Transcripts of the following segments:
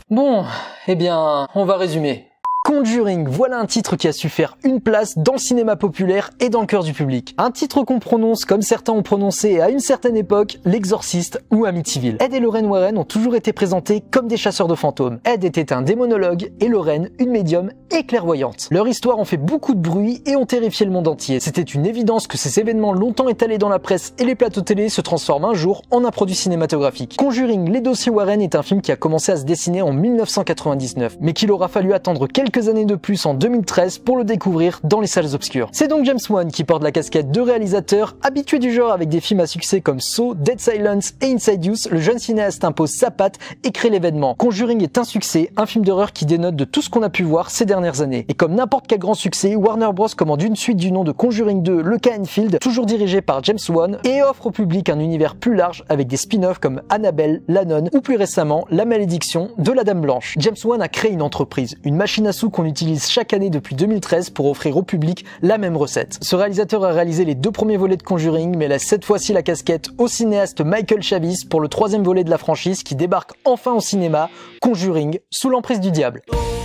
Bon, eh bien, on va résumer. Conjuring, voilà un titre qui a su faire une place dans le cinéma populaire et dans le cœur du public. Un titre qu'on prononce comme certains ont prononcé à une certaine époque L'Exorciste ou Amityville. Ed et Lorraine Warren ont toujours été présentés comme des chasseurs de fantômes. Ed était un démonologue et Lorraine une médium et clairvoyante. Leur histoire en fait beaucoup de bruit et ont terrifié le monde entier. C'était une évidence que ces événements longtemps étalés dans la presse et les plateaux télé se transforment un jour en un produit cinématographique. Conjuring, les dossiers Warren est un film qui a commencé à se dessiner en 1999, mais qu'il aura fallu attendre quelques années de plus en 2013 pour le découvrir dans les salles obscures. C'est donc James Wan qui porte la casquette de réalisateur. Habitué du genre avec des films à succès comme Saw, Dead Silence et Insidious, le jeune cinéaste impose sa patte et crée l'événement. Conjuring est un succès, un film d'horreur qui dénote de tout ce qu'on a pu voir ces dernières années. Et comme n'importe quel grand succès, Warner Bros commande une suite du nom de Conjuring 2, le cas Enfield, toujours dirigé par James Wan, et offre au public un univers plus large avec des spin-offs comme Annabelle, La Nonne ou plus récemment La Malédiction de la Dame Blanche. James Wan a créé une entreprise, une machine à sous qu'on utilise chaque année depuis 2013 pour offrir au public la même recette. Ce réalisateur a réalisé les 2 premiers volets de Conjuring, mais laisse cette fois-ci la casquette au cinéaste Michael Chavis pour le 3e volet de la franchise qui débarque enfin au cinéma, Conjuring, sous l'emprise du diable.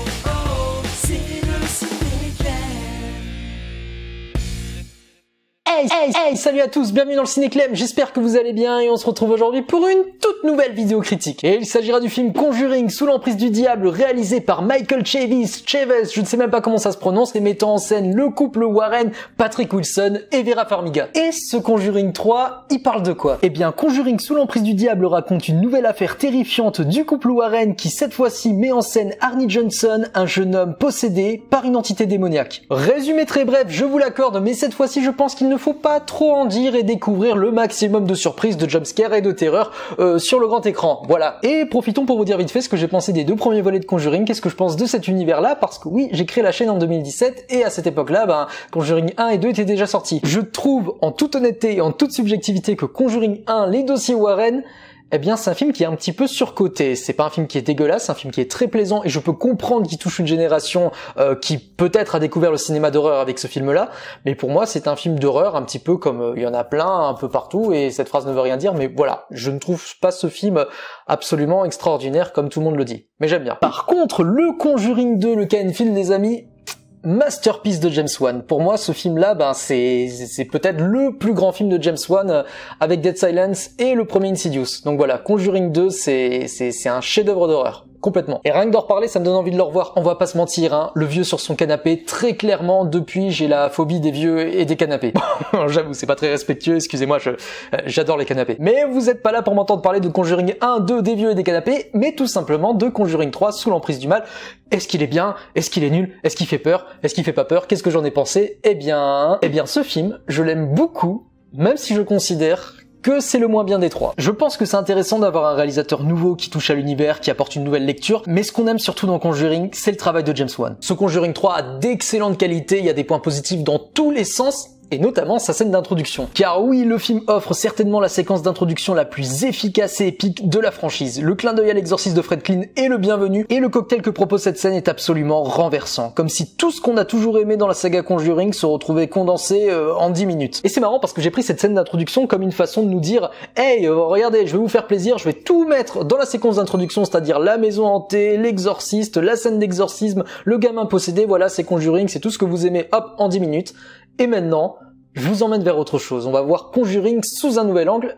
Hey, salut à tous, bienvenue dans le Ciné-Clem, j'espère que vous allez bien et on se retrouve aujourd'hui pour une toute nouvelle vidéo critique. Et il s'agira du film Conjuring, sous l'emprise du diable, réalisé par Michael Chavis, je ne sais même pas comment ça se prononce, et mettant en scène le couple Warren, Patrick Wilson et Vera Farmiga. Et ce Conjuring 3, il parle de quoi? Eh bien, Conjuring sous l'emprise du diable raconte une nouvelle affaire terrifiante du couple Warren qui cette fois-ci met en scène Arnie Johnson, un jeune homme possédé par une entité démoniaque. Résumé très bref, je vous l'accorde, mais cette fois-ci je pense qu'il ne faut pas trop en dire et découvrir le maximum de surprises, de jumpscares et de terreur sur le grand écran. Voilà. Et profitons pour vous dire vite fait ce que j'ai pensé des 2 premiers volets de Conjuring, qu'est-ce que je pense de cet univers-là, parce que oui, j'ai créé la chaîne en 2017 et à cette époque-là, Conjuring 1 et 2 étaient déjà sortis. Je trouve, en toute honnêteté et en toute subjectivité, que Conjuring 1, les dossiers Warren, eh bien c'est un film qui est un petit peu surcoté. C'est pas un film qui est dégueulasse, c'est un film qui est très plaisant et je peux comprendre qu'il touche une génération qui peut-être a découvert le cinéma d'horreur avec ce film-là, mais pour moi c'est un film d'horreur un petit peu comme il y en a plein un peu partout et cette phrase ne veut rien dire, mais voilà, je ne trouve pas ce film absolument extraordinaire comme tout le monde le dit, mais j'aime bien. Par contre, le Conjuring 2, le cas Enfield, les amis, masterpiece de James Wan. Pour moi, ce film-là, c'est peut-être le plus grand film de James Wan avec Dead Silence et le premier Insidious. Donc voilà, Conjuring 2, c'est un chef-d'œuvre d'horreur. Complètement. Et rien que d'en reparler, ça me donne envie de le revoir. On va pas se mentir, hein. Le vieux sur son canapé, très clairement, depuis, j'ai la phobie des vieux et des canapés. J'avoue, c'est pas très respectueux, excusez-moi, j'adore les canapés. Mais vous êtes pas là pour m'entendre parler de Conjuring 1, 2, des vieux et des canapés, mais tout simplement de Conjuring 3, sous l'emprise du mal. Est-ce qu'il est bien? Est-ce qu'il est nul? Est-ce qu'il fait peur? Est-ce qu'il fait pas peur? Qu'est-ce que j'en ai pensé? Eh bien, ce film, je l'aime beaucoup, même si je considère que c'est le moins bien des 3. Je pense que c'est intéressant d'avoir un réalisateur nouveau qui touche à l'univers, qui apporte une nouvelle lecture, mais ce qu'on aime surtout dans Conjuring, c'est le travail de James Wan. Ce Conjuring 3 a d'excellentes qualités, il y a des points positifs dans tous les sens, et notamment sa scène d'introduction. Car oui, le film offre certainement la séquence d'introduction la plus efficace et épique de la franchise. Le clin d'œil à l'exorcisme de Fred Klein est le bienvenu, et le cocktail que propose cette scène est absolument renversant. Comme si tout ce qu'on a toujours aimé dans la saga Conjuring se retrouvait condensé en 10 minutes. Et c'est marrant parce que j'ai pris cette scène d'introduction comme une façon de nous dire « Hey, regardez, je vais vous faire plaisir, je vais tout mettre dans la séquence d'introduction, c'est-à-dire la maison hantée, l'exorciste, la scène d'exorcisme, le gamin possédé, voilà, c'est Conjuring, c'est tout ce que vous aimez, hop, en 10 minutes. » Et maintenant, je vous emmène vers autre chose. On va voir Conjuring sous un nouvel angle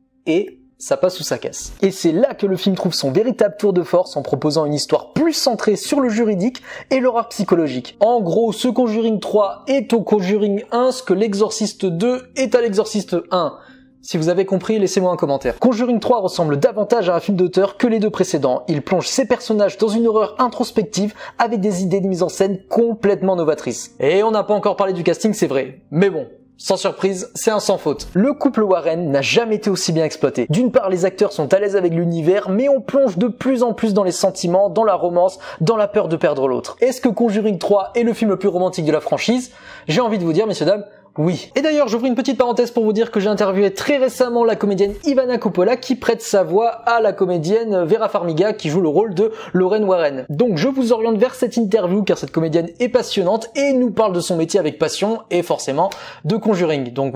et ça passe ou ça casse. Et c'est là que le film trouve son véritable tour de force en proposant une histoire plus centrée sur le juridique et l'horreur psychologique. En gros, ce Conjuring 3 est au Conjuring 1 ce que l'Exorciste 2 est à l'Exorciste 1. Si vous avez compris, laissez-moi un commentaire. Conjuring 3 ressemble davantage à un film d'auteur que les 2 précédents. Il plonge ses personnages dans une horreur introspective avec des idées de mise en scène complètement novatrices. Et on n'a pas encore parlé du casting, c'est vrai. Mais bon, sans surprise, c'est un sans faute. Le couple Warren n'a jamais été aussi bien exploité. D'une part, les acteurs sont à l'aise avec l'univers, mais on plonge de plus en plus dans les sentiments, dans la romance, dans la peur de perdre l'autre. Est-ce que Conjuring 3 est le film le plus romantique de la franchise? J'ai envie de vous dire, messieurs, dames, oui. Et d'ailleurs, j'ouvre une petite parenthèse pour vous dire que j'ai interviewé très récemment la comédienne Ivana Coppola qui prête sa voix à la comédienne Vera Farmiga qui joue le rôle de Lorraine Warren. Donc je vous oriente vers cette interview car cette comédienne est passionnante et nous parle de son métier avec passion et forcément de Conjuring. Donc voilà.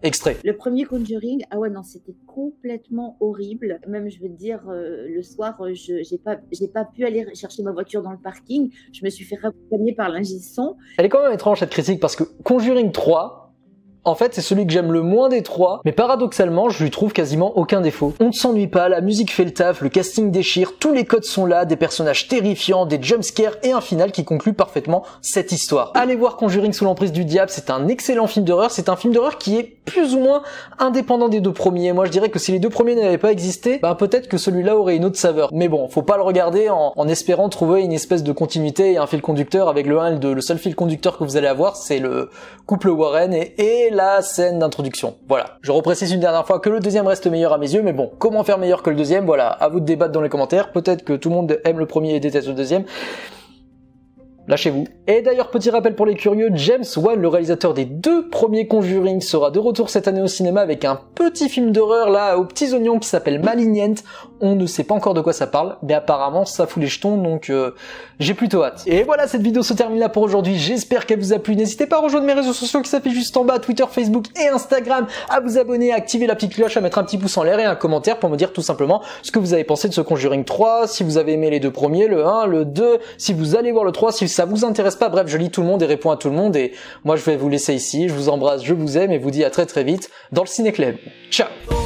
extrait. Le premier Conjuring, ah ouais non, c'était complètement horrible. Même je veux te dire, le soir, j'ai pas pu aller chercher ma voiture dans le parking. Je me suis fait raccompagner par l'ingé son. Elle est quand même étrange cette critique parce que Conjuring 3, en fait, c'est celui que j'aime le moins des trois, mais paradoxalement, je lui trouve quasiment aucun défaut. On ne s'ennuie pas, la musique fait le taf, le casting déchire, tous les codes sont là, des personnages terrifiants, des jumpscares et un final qui conclut parfaitement cette histoire. Allez voir Conjuring sous l'emprise du diable, c'est un excellent film d'horreur, c'est un film d'horreur qui est plus ou moins indépendant des deux premiers. Moi, je dirais que si les deux premiers n'avaient pas existé, ben peut-être que celui-là aurait une autre saveur. Mais bon, faut pas le regarder en espérant trouver une espèce de continuité et un fil conducteur avec le 1 et le 2. Le seul fil conducteur que vous allez avoir, c'est le couple Warren et la scène d'introduction. Voilà. Je reprécise une dernière fois que le deuxième reste meilleur à mes yeux, mais bon, comment faire meilleur que le deuxième? Voilà, à vous de débattre dans les commentaires. Peut-être que tout le monde aime le premier et déteste le deuxième. Lâchez-vous. Et d'ailleurs, petit rappel pour les curieux, James Wan, le réalisateur des deux premiers Conjuring, sera de retour cette année au cinéma avec un petit film d'horreur là aux petits oignons qui s'appelle Malignant. On ne sait pas encore de quoi ça parle, mais apparemment ça fout les jetons, donc j'ai plutôt hâte. Et voilà, cette vidéo se termine là pour aujourd'hui. J'espère qu'elle vous a plu. N'hésitez pas à rejoindre mes réseaux sociaux qui s'affichent juste en bas, Twitter, Facebook et Instagram, à vous abonner, à activer la petite cloche, à mettre un petit pouce en l'air et un commentaire pour me dire tout simplement ce que vous avez pensé de ce Conjuring 3, si vous avez aimé les deux premiers, le 1, le 2, si vous allez voir le 3, si ça vous intéresse pas. Bref, je lis tout le monde et réponds à tout le monde et moi je vais vous laisser ici. Je vous embrasse, je vous aime et vous dis à très très vite dans le Ciné Club. Ciao.